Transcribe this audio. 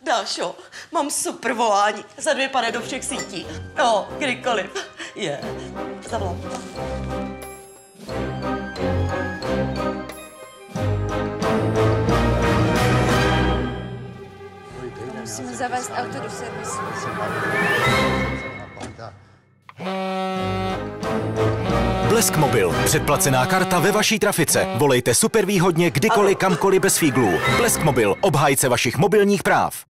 Dášo, mám super volání. Za 2 pane do všech sítí. No, kdykoliv. Zavolám. Musíme zavést auto do servisu. Blesk Mobil. Předplacená karta ve vaší trafice. Volejte super výhodně kdykoliv, kamkoliv bez fíglů. Blesk Mobil. Obhájce vašich mobilních práv.